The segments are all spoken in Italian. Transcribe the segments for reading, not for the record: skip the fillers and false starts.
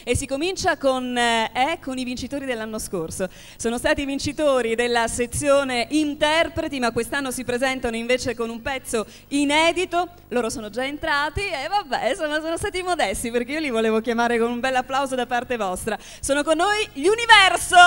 e si comincia con i vincitori dell'anno scorso. Sono stati i vincitori della sezione interpreti, ma quest'anno si presentano invece con un pezzo inedito. Loro sono già entrati e vabbè, insomma, sono stati modesti perché io li volevo chiamare con un bel applauso da parte vostra. Sono con noi gli Universo!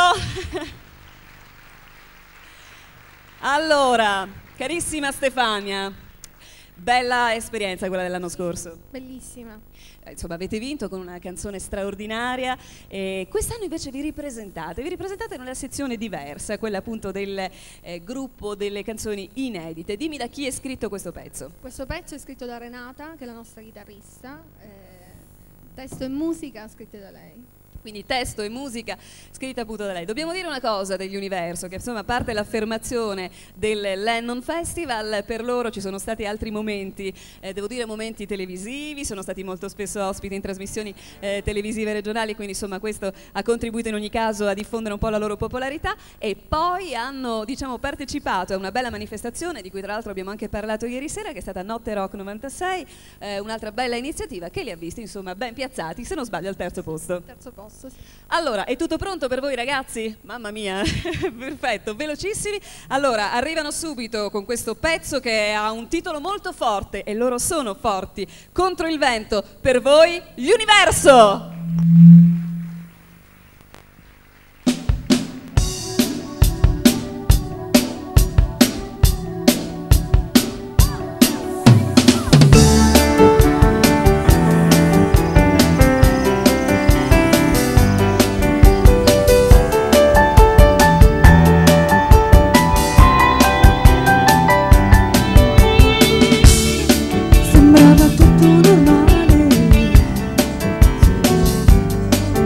Allora, carissima Stefania, bella esperienza quella dell'anno scorso. Bellissima. Insomma, avete vinto con una canzone straordinaria e quest'anno invece vi ripresentate in una sezione diversa, quella appunto del gruppo delle canzoni inedite. Dimmi da chi è scritto questo pezzo. Questo pezzo è scritto da Renata, che è la nostra chitarrista, testo e musica scritte da lei. Quindi testo e musica scritta appunto da lei. Dobbiamo dire una cosa degli Universo, che insomma a parte l'affermazione del Lennon Festival, per loro ci sono stati altri momenti, devo dire momenti televisivi, sono stati molto spesso ospiti in trasmissioni televisive regionali, quindi insomma questo ha contribuito in ogni caso a diffondere un po' la loro popolarità, e poi hanno, diciamo, partecipato a una bella manifestazione di cui tra l'altro abbiamo anche parlato ieri sera, che è stata Notte Rock 96, un'altra bella iniziativa che li ha visti insomma ben piazzati, se non sbaglio al terzo posto. Terzo posto. Sì. Allora, è tutto pronto per voi ragazzi? Mamma mia, perfetto, velocissimi. Allora, arrivano subito con questo pezzo che ha un titolo molto forte e loro sono forti. Contro il vento, per voi gli Universo! Sembrava tutto normale,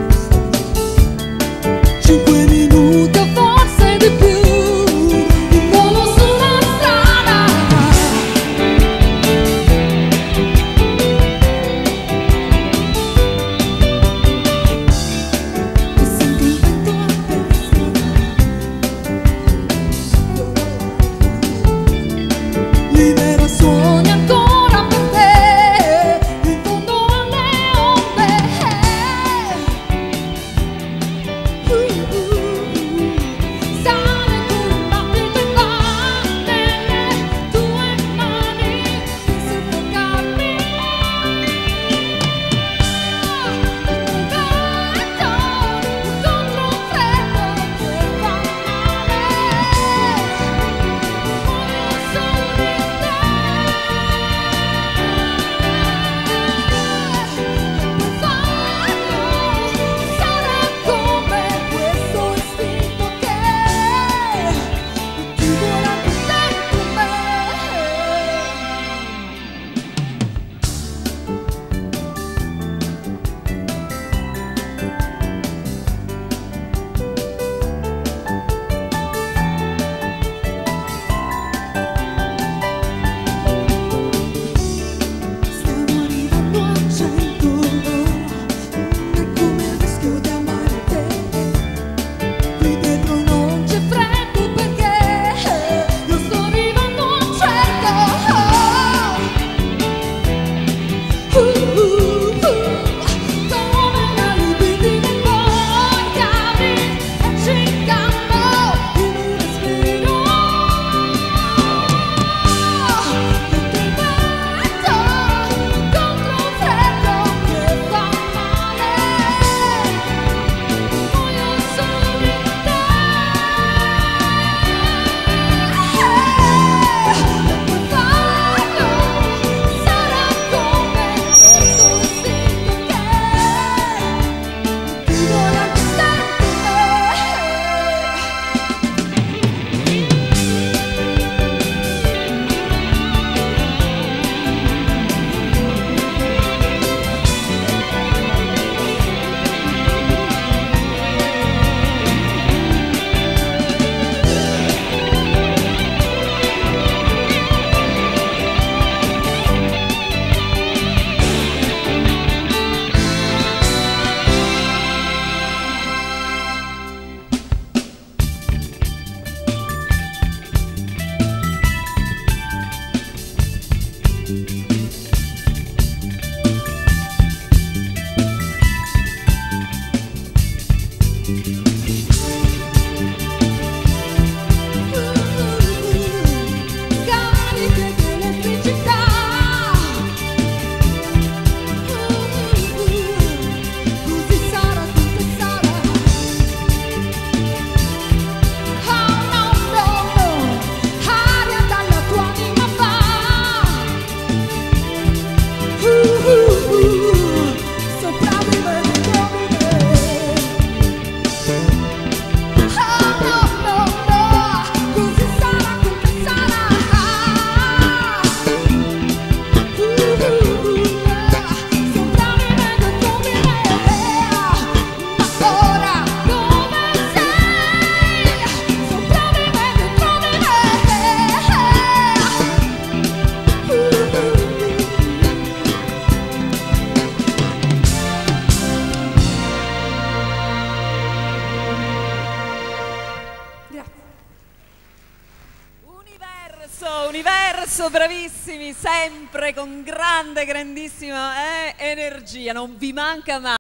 Universo, bravissimi, sempre con grandissima energia, non vi manca mai.